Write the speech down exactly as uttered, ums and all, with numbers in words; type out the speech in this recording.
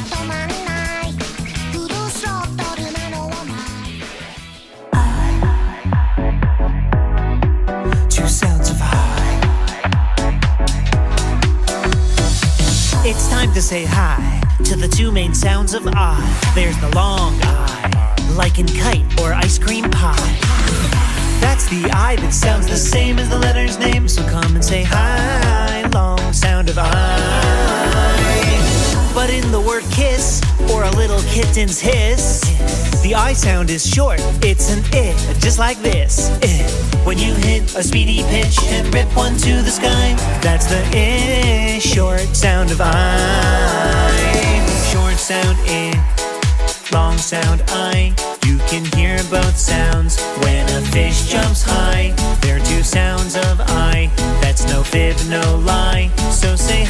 止まんないフルスロットルなのはマイ Two sounds of high. It's time to say hi to the two main sounds of I. There's the long I, like in kite or ice cream pie. That's the I that sounds the same as the letter's name. So come and say hi, long sound of I. But in the word kiss, or a little kitten's hiss, the I sound is short, it's an I, just like this. I. When you hit a speedy pitch and rip one to the sky, that's the I, short sound of I. Short sound I, long sound I. You can hear both sounds when a fish jumps high. They're two sounds of I, that's no fib, no lie. So say